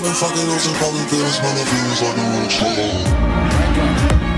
I've been fucking hoes and popping pills, man, I feel like a rock star.